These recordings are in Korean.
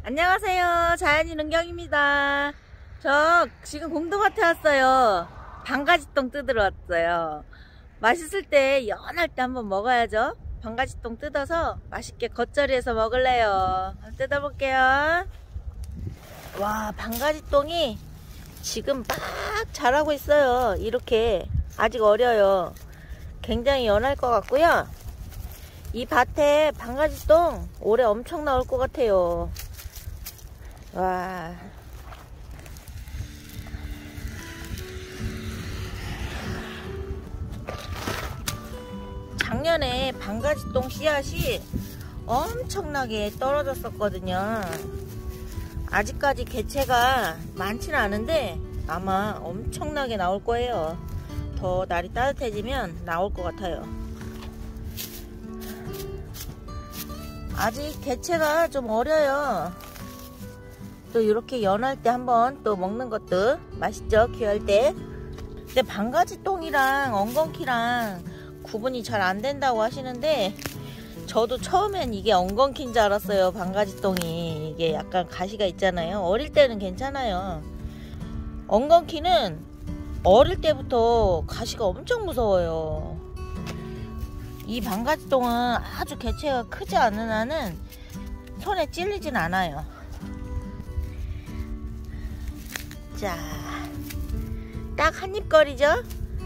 안녕하세요. 자연인 은경입니다. 저 지금 공동밭에 왔어요. 방가지똥 뜯으러 왔어요. 맛있을 때 연할 때 한번 먹어야죠. 방가지똥 뜯어서 맛있게 겉절이해서 먹을래요. 한번 뜯어볼게요. 와, 방가지똥이 지금 막 자라고 있어요. 이렇게 아직 어려요. 굉장히 연할 것 같고요. 이 밭에 방가지똥 올해 엄청 나올 것 같아요. 와, 작년에 방가지똥 씨앗이 엄청나게 떨어졌었거든요. 아직까지 개체가 많지는 않은데 아마 엄청나게 나올 거예요. 더 날이 따뜻해지면 나올 것 같아요. 아직 개체가 좀 어려요. 또 이렇게 연할 때 한번 또 먹는 것도 맛있죠, 귀할 때. 근데 방가지똥이랑 엉겅퀴랑 구분이 잘 안 된다고 하시는데 저도 처음엔 이게 엉겅퀴인 줄 알았어요. 방가지똥이 이게 약간 가시가 있잖아요. 어릴 때는 괜찮아요. 엉겅퀴는 어릴 때부터 가시가 엄청 무서워요. 이 방가지똥은 아주 개체가 크지 않은 한은 손에 찔리진 않아요. 자, 딱 한 입거리죠?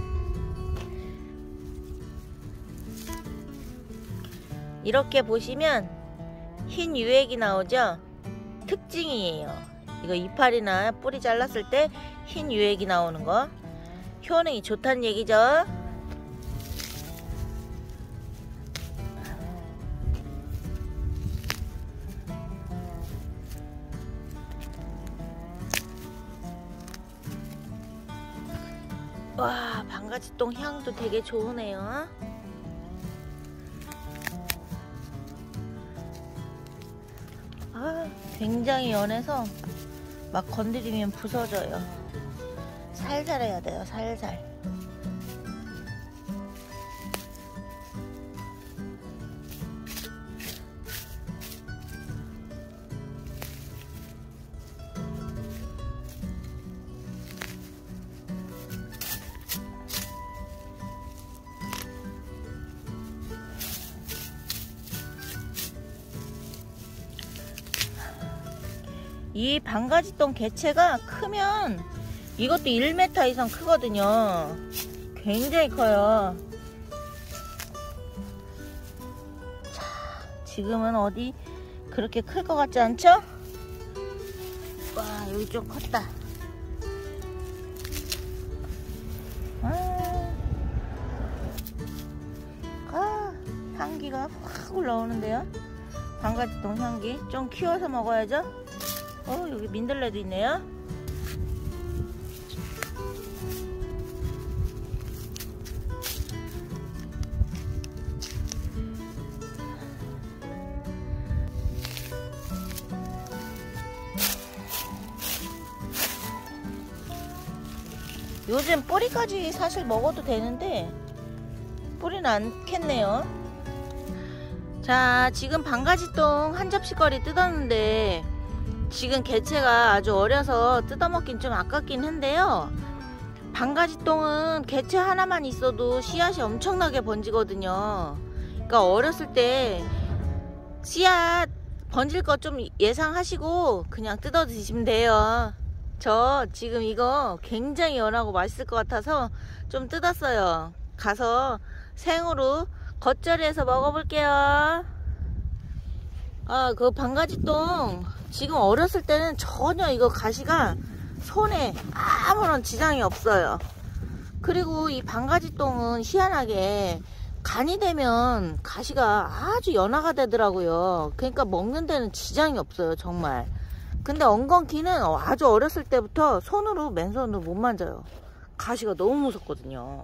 이렇게 보시면 흰 유액이 나오죠? 특징이에요. 이거 이파리나 뿌리 잘랐을 때 흰 유액이 나오는 거. 효능이 좋다는 얘기죠? 와, 방가지똥 향도 되게 좋으네요. 아, 굉장히 연해서 막 건드리면 부서져요. 살살 해야 돼요, 살살. 이 방가지똥 개체가 크면 이것도 1m 이상 크거든요. 굉장히 커요. 자, 지금은 어디 그렇게 클 것 같지 않죠? 와, 여기 좀 컸다. 향기가 확 올라오는데요. 방가지똥 향기 좀 키워서 먹어야죠. 여기 민들레도 있네요. 요즘 뿌리까지 사실 먹어도 되는데 뿌리는 않겠네요. 자, 지금 방가지똥 한 접시거리 뜯었는데 지금 개체가 아주 어려서 뜯어먹긴 좀 아깝긴 한데요. 방가지똥은 개체 하나만 있어도 씨앗이 엄청나게 번지거든요. 그러니까 어렸을 때 씨앗 번질 것 좀 예상하시고 그냥 뜯어 드시면 돼요. 저 지금 이거 굉장히 연하고 맛있을 것 같아서 좀 뜯었어요. 가서 생으로 겉절이해서 먹어볼게요. 그 방가지똥 지금 어렸을 때는 전혀 이거 가시가 손에 아무런 지장이 없어요. 그리고 이 방가지똥은 희한하게 간이 되면 가시가 아주 연화가 되더라고요. 그러니까 먹는 데는 지장이 없어요, 정말. 근데 엉겅퀴는 아주 어렸을 때부터 손으로 맨손으로 못 만져요. 가시가 너무 무섭거든요.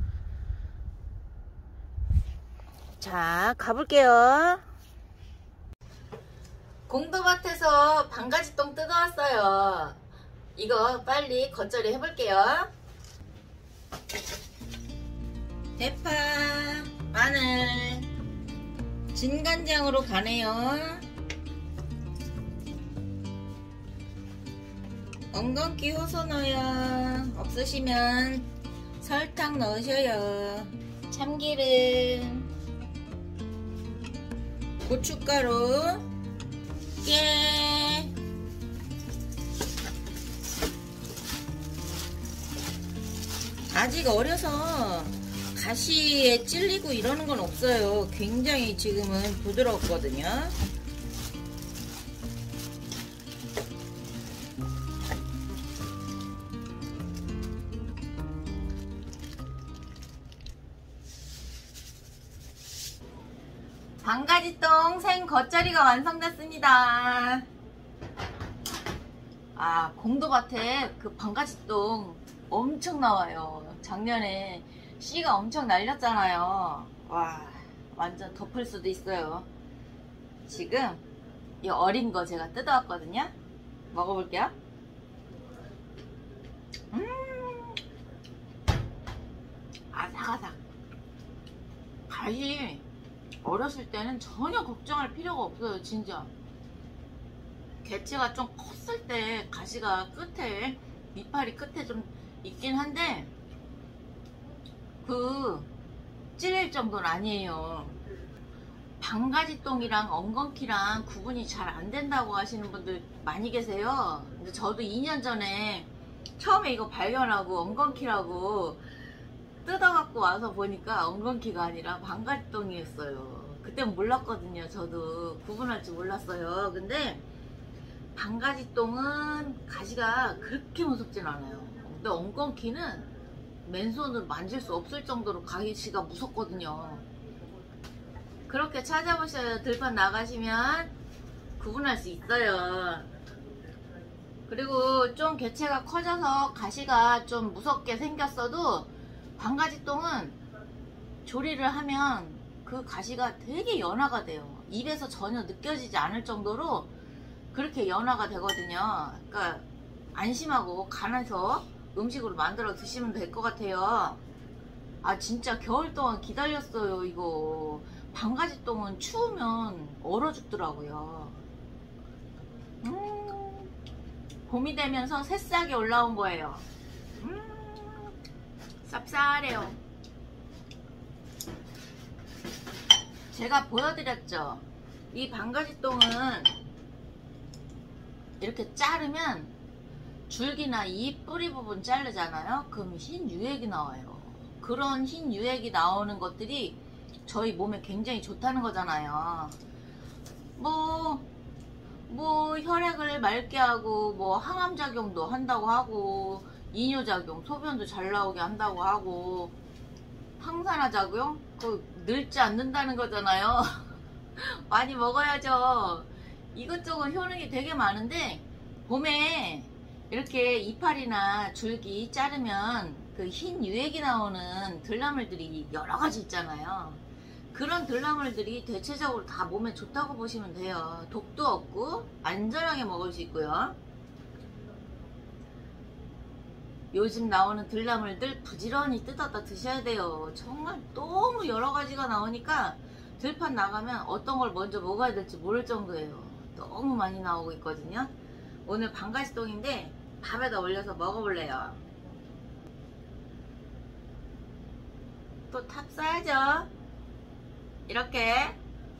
자, 가볼게요. 공도밭에서 방가지똥 뜯어왔어요. 이거 빨리 겉절이 해볼게요. 대파, 마늘, 진간장으로 가네요. 엉겅퀴 호소 넣어요. 없으시면 설탕 넣으셔요. 참기름, 고춧가루, 깨, 아직 어려서 가시에 찔리고 이러는 건 없어요. 굉장히 지금은 부드럽거든요. 방가지똥 생 겉절이가 완성됐습니다. 아, 공도밭에 그 방가지똥 엄청 나와요. 작년에 씨가 엄청 날렸잖아요. 와, 완전 덮을 수도 있어요. 지금 이 어린 거 제가 뜯어왔거든요. 먹어볼게요. 아삭아삭. 가시 어렸을 때는 전혀 걱정할 필요가 없어요. 진짜 개체가 좀 컸을 때 가시가 끝에, 이파리 끝에 좀 있긴 한데 그 찔릴 정도는 아니에요. 방가지똥이랑 엉겅퀴랑 구분이 잘 안 된다고 하시는 분들 많이 계세요. 근데 저도 2년 전에 처음에 이거 발견하고 엉겅퀴라고 뜯어갖고 와서 보니까 엉겅퀴가 아니라 방가지똥이었어요. 그땐 몰랐거든요. 저도 구분할 줄 몰랐어요. 근데 방가지똥은 가시가 그렇게 무섭진 않아요. 근데 엉겅퀴는 맨손으로 만질 수 없을 정도로 가시가 무섭거든요. 그렇게 찾아보셔야 들판 나가시면 구분할 수 있어요. 그리고 좀 개체가 커져서 가시가 좀 무섭게 생겼어도 방가지똥은 조리를 하면 그 가시가 되게 연화가 돼요. 입에서 전혀 느껴지지 않을 정도로 그렇게 연화가 되거든요. 그러니까 안심하고 간해서 음식으로 만들어 드시면 될 것 같아요. 아, 진짜 겨울 동안 기다렸어요. 이거 방가지똥은 추우면 얼어 죽더라고요. 봄이 되면서 새싹이 올라온 거예요. 쌉싸래요. 제가 보여드렸죠. 이 방가지똥은 이렇게 자르면 줄기나 잎 뿌리 부분 자르잖아요. 그럼 흰 유액이 나와요. 그런 흰 유액이 나오는 것들이 저희 몸에 굉장히 좋다는 거잖아요. 뭐 혈액을 맑게 하고 뭐 항암작용도 한다고 하고 이뇨작용, 소변도 잘 나오게 한다고 하고 항산화작용? 그 늙지 않는다는 거잖아요. 많이 먹어야죠. 이것저것 효능이 되게 많은데 봄에 이렇게 이파리나 줄기 자르면 그 흰 유액이 나오는 들나물들이 여러 가지 있잖아요. 그런 들나물들이 대체적으로 다 몸에 좋다고 보시면 돼요. 독도 없고 안전하게 먹을 수 있고요. 요즘 나오는 들나물들 부지런히 뜯었다 드셔야 돼요. 정말 너무 여러 가지가 나오니까 들판 나가면 어떤 걸 먼저 먹어야 될지 모를 정도예요. 너무 많이 나오고 있거든요. 오늘 방가지똥인데 밥에다 올려서 먹어볼래요. 또 탑 싸야죠. 이렇게.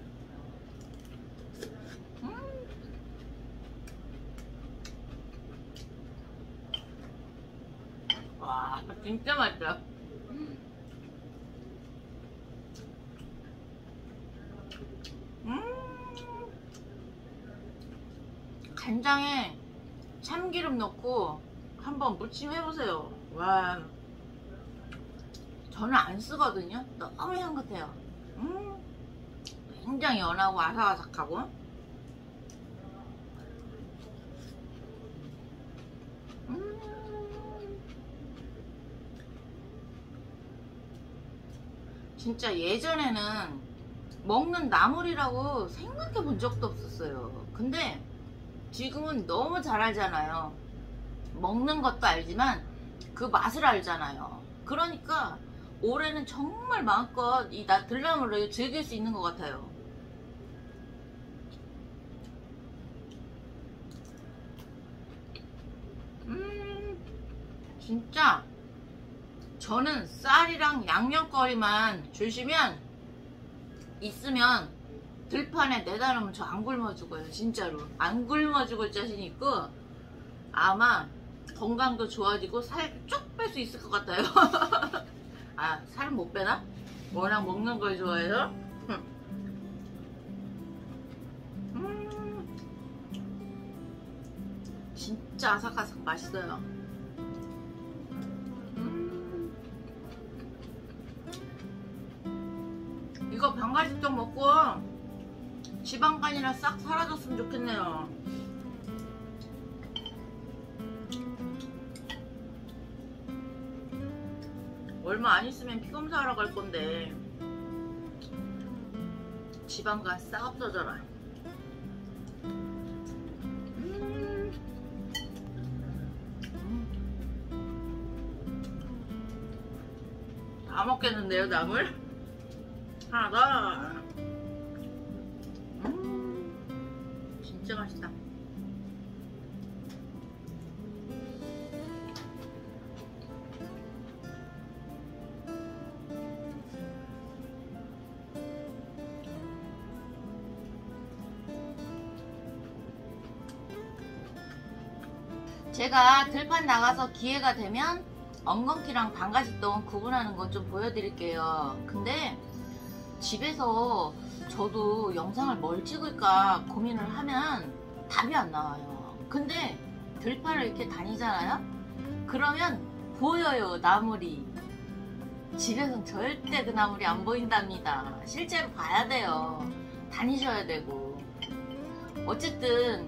와, 진짜 맛있다. 간장에 참기름 넣고 한번 무침 해보세요. 와, 저는 안 쓰거든요. 너무 향긋해요. 굉장히 연하고 아삭아삭하고. 진짜 예전에는 먹는 나물이라고 생각해 본 적도 없었어요. 근데 지금은 너무 잘 알잖아요. 먹는 것도 알지만 그 맛을 알잖아요. 그러니까 올해는 정말 마음껏 이 들나물을 즐길 수 있는 것 같아요. 진짜 저는 쌀이랑 양념거리만 주시면 있으면 들판에 내다 놓으면 저 안 굶어 죽어요. 진짜로 안 굶어 죽을 자신 있고 아마 건강도 좋아지고 살 쭉 뺄 수 있을 것 같아요. 아, 살은 못 빼나? 워낙 먹는 걸 좋아해서. 진짜 아삭아삭 맛있어요. 이거 방가지떡 먹고 지방간이나 싹 사라졌으면 좋겠네요. 얼마 안 있으면 피검사하러 갈 건데 지방간 싹 없어져라. 다 먹겠는데요, 나물? 하나 더. 진짜 맛있다. 제가 들판 나가서 기회가 되면 엉겅퀴랑 방가지똥 구분하는 거 좀 보여드릴게요. 근데 집에서 저도 영상을 뭘 찍을까 고민을 하면 답이 안 나와요. 근데 들판을 이렇게 다니잖아요? 그러면 보여요, 나물이. 집에서는 절대 그 나물이 안 보인답니다. 실제로 봐야 돼요. 다니셔야 되고. 어쨌든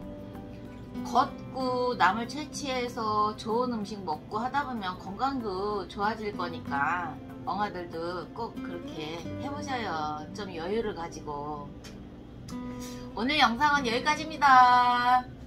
걷고 나물 채취해서 좋은 음식 먹고 하다 보면 건강도 좋아질 거니까 엉아들도 꼭 그렇게 해보셔요. 좀 여유를 가지고. 오늘 영상은 여기까지입니다.